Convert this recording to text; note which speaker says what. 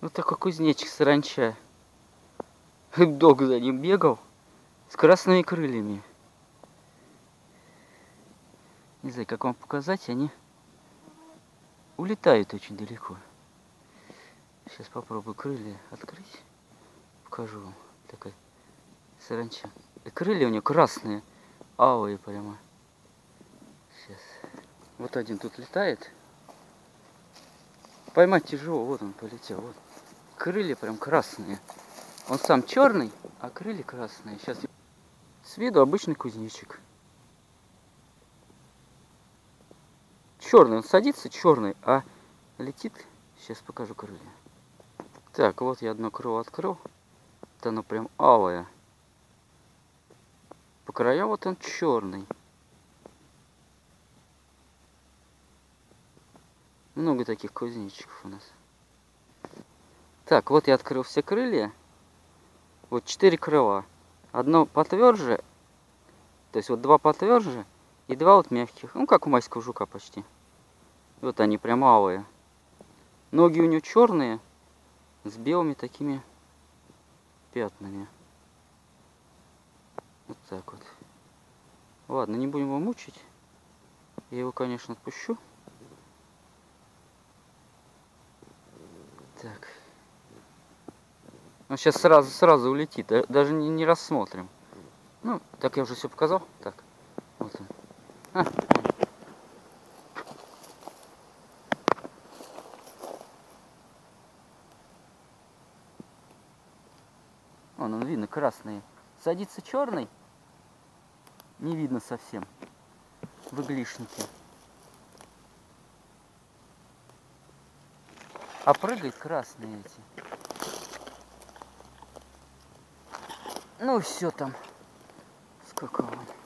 Speaker 1: Вот такой кузнечик саранча. Долго за ним бегал. С красными крыльями. Не знаю, как вам показать, они улетают очень далеко. Сейчас попробую крылья открыть. Покажу вам. Такая саранча. И крылья у нее красные, алые прямо. Сейчас. Вот один тут летает. Поймать тяжело. Вот он полетел. Вот. Крылья прям красные. Он сам черный, а крылья красные. Сейчас с виду обычный кузнечик. Черный, он садится черный, а летит. Сейчас покажу крылья. Так, вот я одно крыло открыл. Вот оно прям алое. По краям вот он черный. Много таких кузнечиков у нас. Так, вот я открыл все крылья. Вот 4 крыла. Одно потверже, то есть вот 2 потверже и 2 вот мягких. Ну, как у майского жука почти. Вот они прям алые. Ноги у него черные, с белыми такими пятнами. Вот так вот. Ладно, не будем его мучить. Я его, конечно, отпущу. Так. Он сейчас сразу улетит, даже не рассмотрим. Ну, так я уже все показал. Так, вот он. Он видно, красный. Садится черный, не видно совсем. Выглишники. А прыгает красные эти. Ну все там. Сколько он?